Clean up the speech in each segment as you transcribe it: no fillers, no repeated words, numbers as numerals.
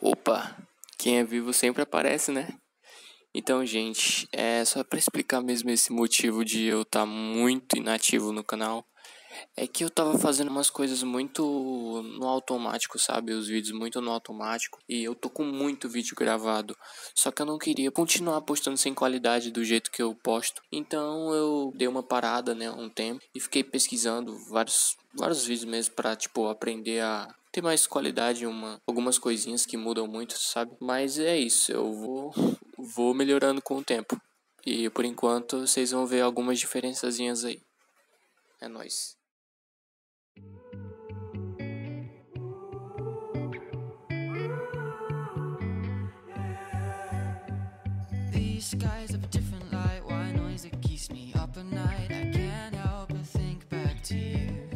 Opa, quem é vivo sempre aparece, né? Então, gente, é só pra explicar mesmo esse motivo de eu estar muito inativo no canal. É que eu tava fazendo umas coisas muito no automático, sabe? Os vídeos muito no automático. E eu tô com muito vídeo gravado. Só que eu não queria continuar postando sem qualidade do jeito que eu posto. Então eu dei uma parada, né, um tempo. E fiquei pesquisando vários vídeos mesmo pra, tipo, aprender a ter mais qualidade, algumas coisinhas que mudam muito, sabe? Mas é isso, vou melhorando com o tempo. E por enquanto vocês vão ver algumas diferençazinhas aí. É nóis. These skies have a different light. Why noise that keeps me up at night? I can't help but think back to you.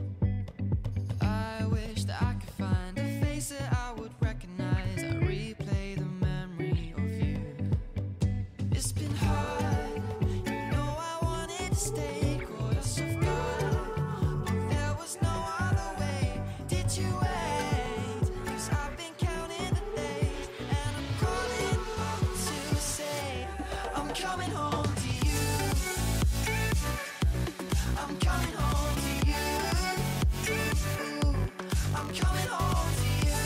I wish that I could find a face that I would recognize. I replay the memory of you. It's been hard, you know I wanted to stay. Caught us off guard, but there was no other way. Did you wait? 'Cause I've been counting the days, and I'm calling up to say I'm coming home to you. I'm coming home to you. I'm coming home to you.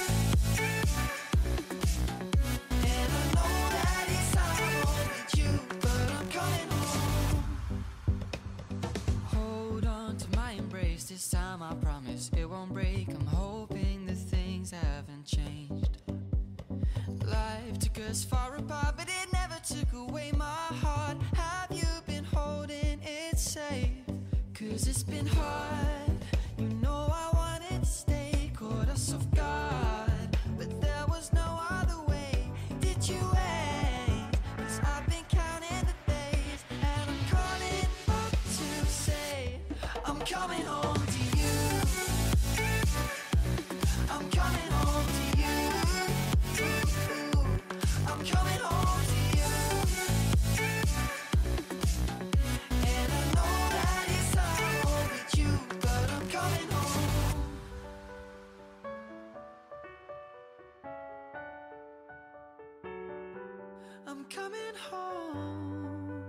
And I know that it's hard with you, but I'm coming home. Hold on to my embrace, this time I promise it won't break. I'm hoping that things haven't changed. Life took us far apart, but it never took away my heart. Have you been holding it safe? 'Cause it's been hard, you know I wanted to stay. Caught us off guard, but there was no other way. Did you wait? 'Cause I've been counting the days, and I'm calling up to say I'm coming home to you. I'm coming home to you. I'm coming home to you. And I know that it's hard with you, but I'm coming home. I'm coming home.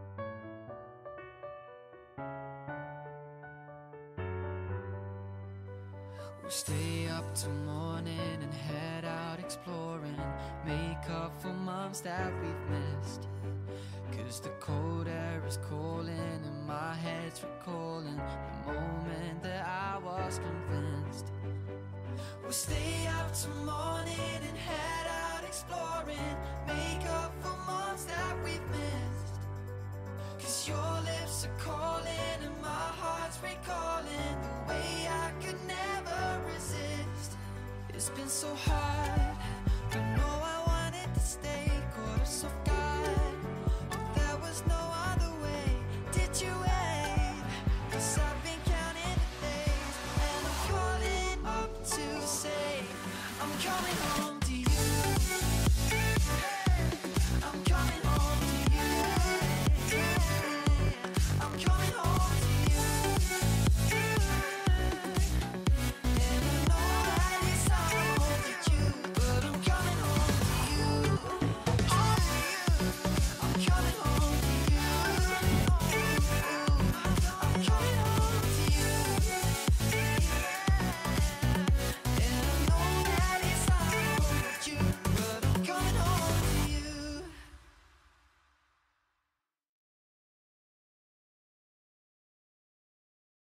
We'll stay up till morning and head out exploring. Make up for months that we've missed. 'Cause the cold air is calling and my head's recalling the moment that I was convinced. We'll stay up till morning and head out exploring. Make up for months that we've missed. 'Cause your lips are calling and my heart's recalling the way I could never resist. It's been so hard, I know I wanted to stay. Caught us off guard, but there was no other way. Did you wait? 'Cause I've been counting the days, and I'm calling up to say I'm coming home.